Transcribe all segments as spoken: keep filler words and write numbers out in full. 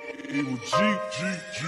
Evil G, G, G.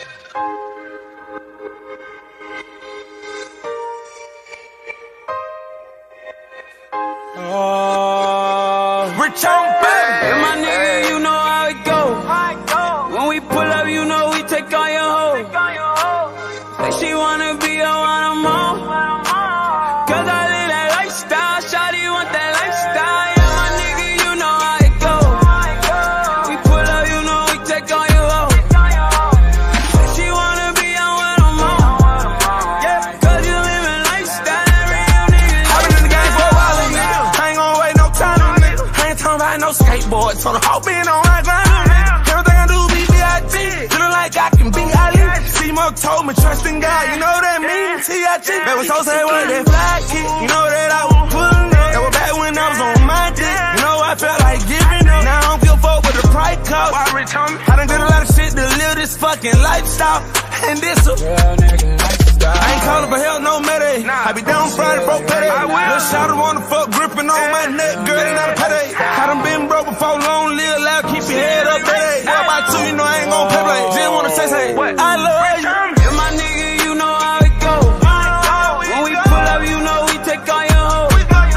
Uh, Rich on baby. And my nigga, you know how it go. When we pull up, you know we take all your hoes. Say she wanna be a one of more. Cause I live that lifestyle. Shawty want that lifestyle. Yeah, my nigga, you know how it go. We pull up, you know we take all your hoes. Say she wanna be a one of more. Yeah, cause you live a lifestyle. Every young nigga. I've been in the game for a while, nigga. I ain't gon' wait no time, nigga. I ain't talking about no skateboard. So the whole being on my grind, nigga. Everything I do be B I G. Feeling like I can be Ali. C-Mo told me trust in God, you know that means T I G. That was so say what that fly kick. You know that I was pulling up. That was back when I was on my dick. You know I felt like giving up. Now I don't give a fuck with the price cost. I done did a lot of shit to live this fucking lifestyle. And this a real nigga lifestyle. I ain't calling for help, no mayday. I be down Friday, broke payday. Little shawty wanna fuck, gripping on my neck, girl, they not a payday. I done been broke before, long live loud, keep your head up, baby. What about two, you know I ain't gon' play play. Just wanna say, say, I love you. And my nigga, you know how it go. When we pull up, you know we take all your hoes.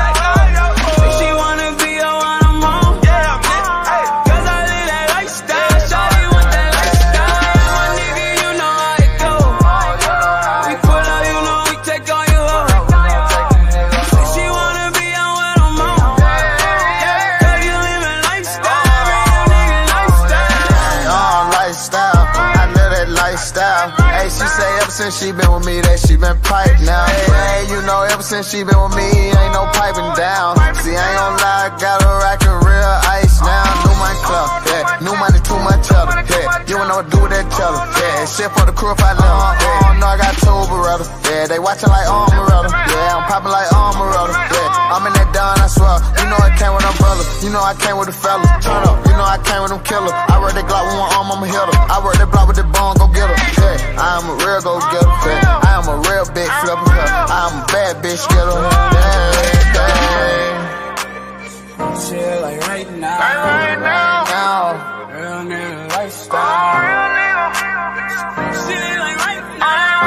Say she wanna be a one of more. Cause I live that lifestyle. Shawty want that lifestyle. And my nigga, you know how it go. We pull up, you know we take all your hoes. Say she wanna be a one of more. Cause you live a lifestyle. Every young nigga lifestyle. Uh, lifestyle, I live that lifestyle. Hey, she say ever since she been with me that she been piped now. Hey, you know ever since she been with me ain't no piping down. See, I ain't gon' lie, got her rockin' real ice now. New money club, yeah, new money too much other, yeah. You don't know what to do with that cheddar, yeah. Shit for the crew if I love her, yeah. Oh no, I got two Beretta, yeah. They watchin' like Armoretta, yeah. I'm poppin' like Armoretta, yeah. I'm in that Don, I swear. You know I came with umbrella, you know I came with a fella. Turn up, you know I came with them killer. I rode that Glock with one arm, I'ma hit her. I work that block with that bone, go get her. Yeah, I am a real go getter. Yeah, I am a real big flipper. Yeah, I am a bad bitch getter. Yeah, yeah. Shit like right now. Right now. Real nigga lifestyle. Shit like right now.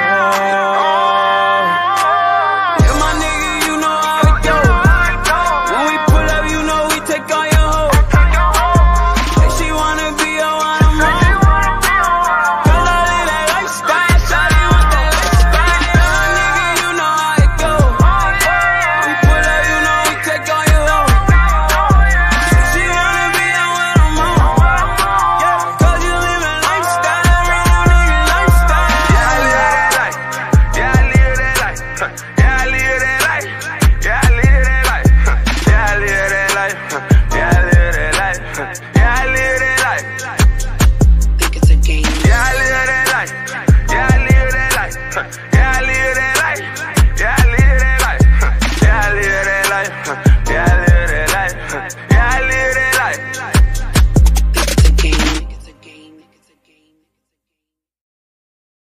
And my nigga, you know how it go. When we pull up, you know we take all your hoes. Say she wanna be a one of more. Cause I live that lifestyle. Shawty want that lifestyle. And my nigga, you know how it go. We pull up, you know we take all your hoes. Say she wanna be a one of more. Cause you live a lifestyle. Every young nigga lifestyle. Yeah, I live that life. Yeah, I live that life. Yeah, I live that life. Yeah, I live that life. Yeah, I live that life. Yeah, I live that life. Yeah, I live that life. Think it's a game. Yeah, I live that life. Yeah, I live that life.